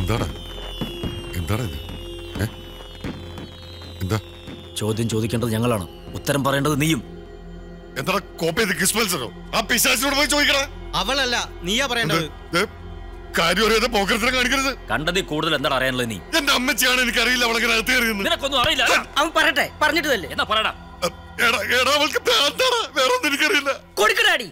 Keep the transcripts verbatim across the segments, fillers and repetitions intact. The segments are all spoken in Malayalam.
എന്താടാ എന്താടാ എന്താ ചോദ്യം ചോദിക്കേണ്ടത് ഞങ്ങളാണ്, ഉത്തരം പറയേണ്ടത് നീയും. എന്താ കോപ്പി ചെയ്ത് ക്രിസ്മൽസോ? ആ പിശാചിനോട് പോയി ചോദിക്കടാ. അവളല്ല, നീയാ പറയേണ്ടത്. കാര്യം അറിയാതെ പോക്കരത്തിനെ കാണിക്കരുത്. കണ്ടതിൽ കൂടുതൽ എന്താണ് അറിയാനുള്ളത് നീ? എന്റെ അമ്മച്ചിയാണ്, എനിക്കറിയില്ല അവളെ അകത്ത് കയറിയെന്ന്. നിനക്കൊന്നും അറിയില്ല. അവൻ പറയട്ടെ, പറഞ്ഞിട്ട് തന്നെ. എന്നാ പറയടാ. എടാ അവൾക്ക് ഭ്രാന്താണ്, വേറെ ഒന്നും എനിക്കറിയില്ല. കൊടുക്കടാടി.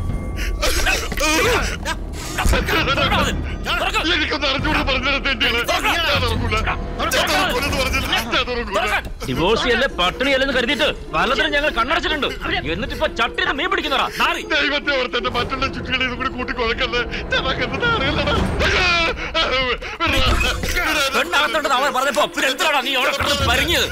ഡിവോഴ്സിയല്ലേ പട്ടിണിയല്ലെന്ന് കരുതിയിട്ട് പലതരം ഞങ്ങൾ കണ്ണടച്ചിട്ടുണ്ട്. എന്നിട്ട് ഇപ്പൊ ചട്ടിന് മീൻ പിടിക്കുന്നതാ. ദൈവത്തെ ഓർത്തെ മറ്റുള്ള ചുറ്റുകളെ ഇതും കൂടി കൂട്ടി കുഴക്കല്ലേ. പെണ്ണകത്തോണ്ട് അവൻ പറഞ്ഞപ്പോ പിന്നെ എന്തിനാണ് നീ അവിടെ കിടന്ന് പരിങ്ങിയത്?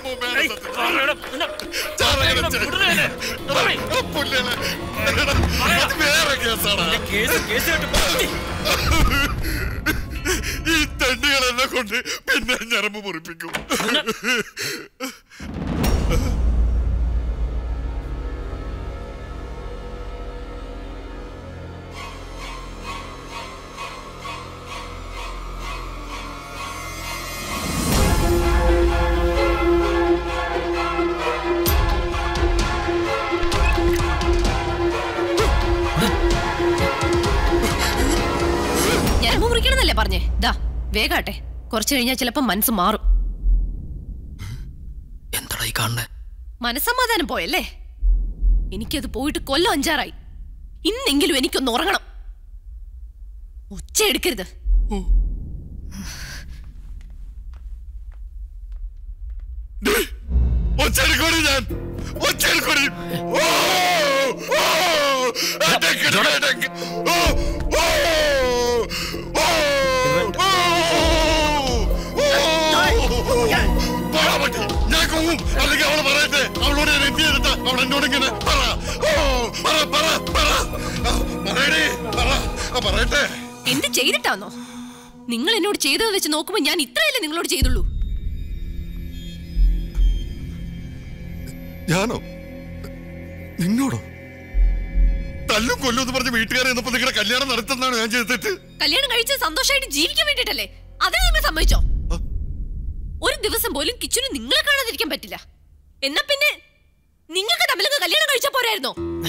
ഈ തണ്ടികളെന്നെ കൊണ്ട് പിന്നെ ഞരമ്പ് മുറിപ്പിക്കും. ഞരമ്പ് മുറിക്കണമെന്നല്ലേ പറഞ്ഞേ? ദാ വേഗാട്ടെ, കുറച്ചു കഴിഞ്ഞാൽ ചിലപ്പോ മനസ്സ് മാറും. എന്താടാ ഈ കാണുന്നേ? മനസ്സമാധാനം പോയല്ലേ? എനിക്കത് പോയിട്ട് കൊല്ലം അഞ്ചാറായി. ഇന്നെങ്കിലും എനിക്കൊന്ന് ഉറങ്ങണം. ഒച്ച എടുക്കരുത്. ഒച്ചെടുക്കോടി ഞാൻ ഒച്ചെടുക്കോടി. ഞാൻ കൊങ്ങും, അല്ലെങ്കിൽ അവള് പറയട്ടെ. അവളോട് ഞാൻ എന്ത് ചെയ്തിട്ടാ അവൾ എന്നോട് ഇങ്ങനെ പറയട്ടെ. എന്ത് ചെയ്തിട്ടാന്നോ? നിങ്ങൾ എന്നോട് ചെയ്തത് വെച്ച് നോക്കുമ്പോ ഞാൻ ഇത്രയല്ലേ നിങ്ങളോട് ചെയ്തുള്ളൂ. ഞാനോ? നിന്നോടോ? തല്ലും കൊല്ലും എന്ന് പറഞ്ഞ് വീട്ടുകാരെ എന്നപ്പോ നിങ്ങളുടെ കല്യാണം നടത്തുന്നതാണ് ഞാൻ ചെയ്തിട്ട്. കല്യാണം കഴിച്ച് സന്തോഷമായിട്ട് ജീവിക്കാൻ വേണ്ടിട്ടല്ലേ? അതിന് നിങ്ങൾ സമ്മതിച്ചോ? ഒരു ദിവസം പോലും കിച്ചന് നിങ്ങളെ കാണാതിരിക്കാൻ പറ്റില്ല. എന്നാ പിന്നെ നിങ്ങൾക്ക് തമ്മിലൊക്കെ കല്യാണം കഴിച്ചാ പോരായിരുന്നോ?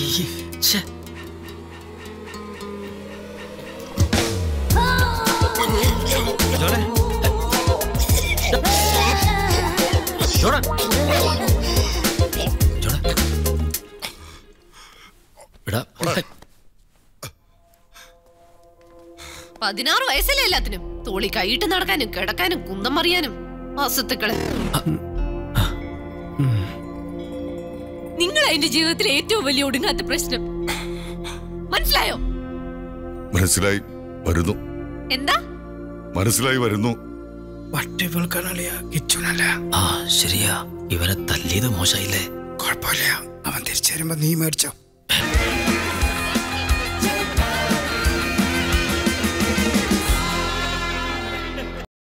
പതിനാറ് വയസ്സല്ലേ എല്ലാത്തിനും. തോളി കൈയിട്ട് നടക്കാനും കിടക്കാനും കുന്തം മറിയാനും. അസത്തുക്കള്, നിങ്ങൾ എന്റെ ജീവിതത്തിലെ ഏറ്റവും വലിയ ഒടുങ്ങാത്ത പ്രശ്നം. മനസ്സിലായോ? മനസ്സിലായി വരുന്നു. എന്താ മനസ്സിലായി വരുന്നു? ആ ശരിയാ, ഇവനെ തല്ലിയത് മോശമായില്ലേ? കുഴപ്പമില്ല, അവൻ തിരിച്ചു വരുമ്പോ നീ മേടിച്ചോ.